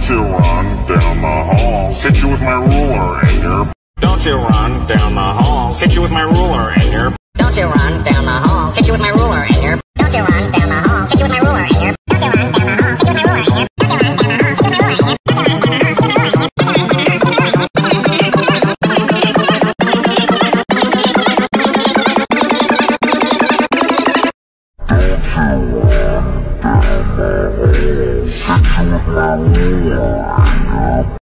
Don't you run down the hall, hit you with my ruler and your. Don't you run down the hall, hit you with my ruler and your. Don't you run down the hall, hit you with my ruler and your. Don't you run down the hall, hit you with my ruler and your. Don't you run down the hall, hit you with my ruler and your. Don't you run down the hall, hit you with my ruler and your. Don't you run down the hall, hit you with my ruler and your. Hit you with my ruler.